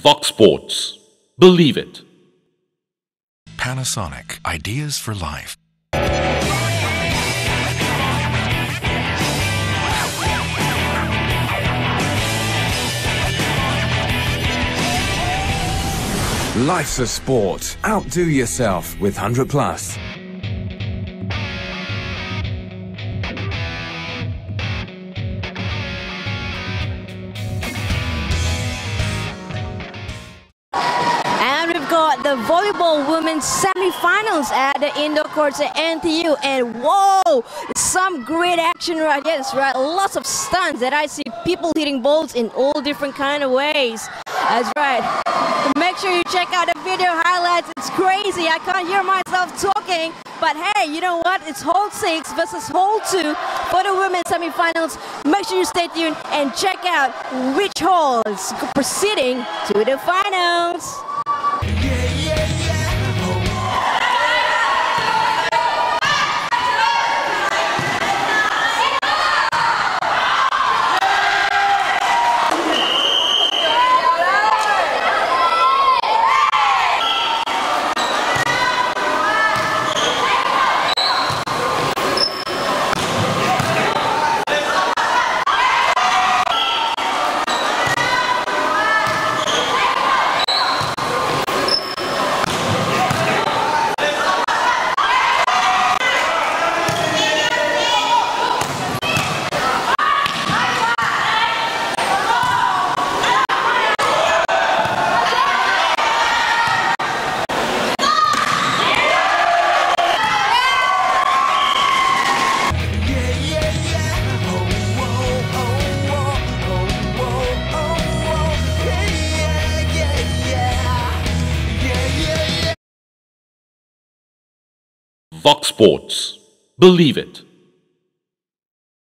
Vox Sports. Believe it. Panasonic. Ideas for life. Life's a sport. Outdo yourself with 100 Plus. And we've got the volleyball women's semi-finals at the indoor courts at NTU. And whoa, some great action right here. That's right, lots of stunts that I see people hitting balls in all different kind of ways. That's right. Make sure you check out the video highlights. It's crazy. I can't hear myself talking. But hey, you know what? It's hole 6 versus hole 2 for the women's semifinals. Make sure you stay tuned and check out which hole is proceeding to the finals. Vox Sports. Believe it.